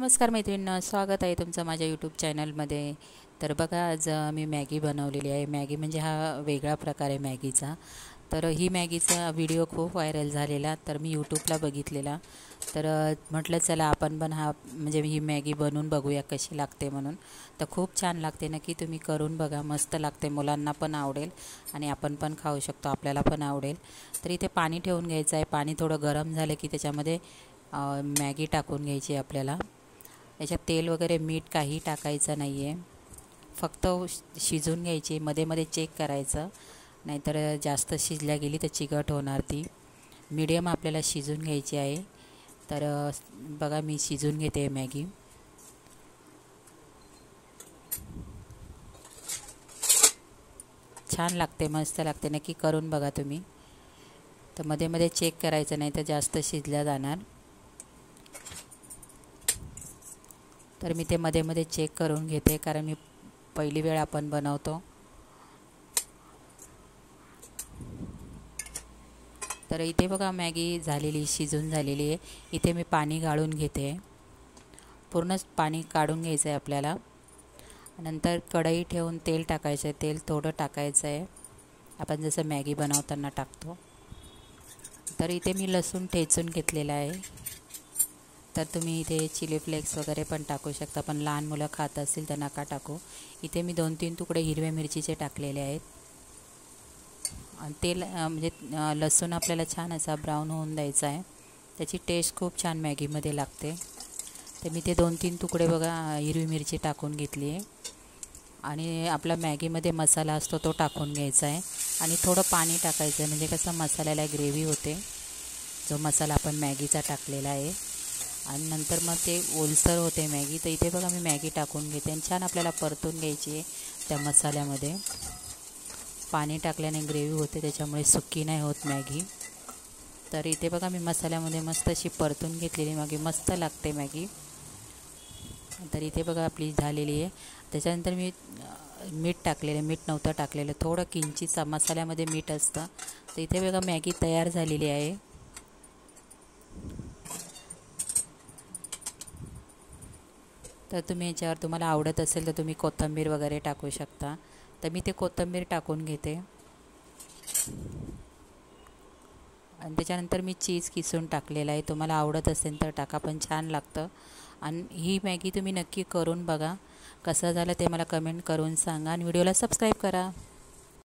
नमस्कार मैत्रिणींनो, स्वागत आहे तुमचं माझ्या यूट्यूब चॅनलमध्ये। तर बघा, आज मी मॅगी बनवलेली आहे। मॅगी म्हणजे हा वेगळा प्रकार आहे मॅगीचा। तर ही मॅगीचा व्हिडिओ खूप व्हायरल झालेला, तर मी यूट्यूबला बघितलेला। तर म्हटलं चला आपण पण हा म्हणजे ही मॅगी बनवून बघूया कशी लागते म्हणून। तर खूप छान लागते, नक्की तुम्ही करून बघा, मस्त लागते, मुलांना पण आवडेल आणि आपण पण खाऊ शकतो, आपल्याला पण आवडेल। तर इथे पाणी ठेवून घ्यायचं आहे। पाणी थोडं गरम झालं की त्याच्यामध्ये मॅगी टाकून घ्यायची आपल्याला। याच्यात तेल वगैरे मीठ काही टाकायचं नाही आहे, फक्त शिजून घ्यायची। मध्ये मध्ये चेक करायचं, नाहीतर जास्त शिजल्या गेली तर चिकट होणार ती। मीडियम आपल्याला शिजून घ्यायची आहे। तर बघा, मी शिजून घेते मॅगी। छान लागते, मस्त लागते, नक्की करून बघा तुम्ही। तर मध्ये मध्ये चेक करायचं, नाही तर जास्त शिजल्या जाणार। तर मी ते मध्ये मध्ये चेक करून घेते, कारण मी पहिली वेळ आपण बनवतो। तर इथे बघा, मॅगी झालेली, शिजून झालेली आहे। इथे मी पाणी गाळून घेते, पूर्णच पाणी काढून घ्यायचं आहे आपल्याला। नंतर कढई ठेवून तेल टाकायचं आहे, तेल थोडं टाकायचं आहे, आपण जसं मॅगी बनवताना टाकतो। तर इथे मी लसूण ठेचून घेतलेला आहे। तर तुम्ही इथे चिली फ्लेक्स वगैरे पण टाकू शकता, पण लहान मुलं खात असतील तर नका टाकू। इथे मी 2-3 तुकडे हिरव्या मिरचीचे टाकलेले आहेत। आणि तेल म्हणजे लसूण आपल्याला छान असा ब्राऊन होऊन द्यायचा आहे, त्याची टेस्ट खूप छान मॅगीमध्ये लागते। तर मी ते 2-3 तुकडे बघा हिरवी मिरची टाकून घेतली आहे। आणि आपला मॅगीमध्ये मसाला असतो तो टाकून घ्यायचा आहे, आणि थोडं पाणी टाकायचं आहे, म्हणजे कसं मसाल्याला ग्रेव्ही होते, जो मसाला आपण मॅगीचा टाकलेला आहे। आणि नंतर मग ते ओलसर होते मॅगी। तर इथे बघा मी मॅगी टाकून घेते आणि छान आपल्याला परतून घ्यायची आहे त्या मसाल्यामध्ये। पाणी टाकल्याने ग्रेव्ही होते, त्याच्यामुळे सुकी नाही होत मॅगी। तर इथे बघा मी मसाल्यामध्ये मस्त अशी परतून घेतलेली मॅगी, मस्त लागते मॅगी। तर इथे बघा आपली झालेली आहे। त्याच्यानंतर मी मीठ टाकलेलं, मीठ नव्हतं टाकलेलं, थोडं किंचित मसाल्यामध्ये मीठ असतं। तर इथे बघा मॅगी तयार झालेली आहे। तर तुम्ही याच्यावर तुम्हाला आवडत असेल तर तुम्ही कोथिंबीर वगैरे टाकू शकता। तर मी ते कोथिंबीर टाकून घेते, आणि त्याच्यानंतर मी चीज किसून टाकलेला आहे, तुम्हाला आवडत असेल तर टाका, पण छान लागतं। आणि ही मॅगी तुम्ही नक्की करून बघा, कसं झालं ते मला कमेंट करून सांगा, आणि व्हिडिओला सबस्क्राईब करा।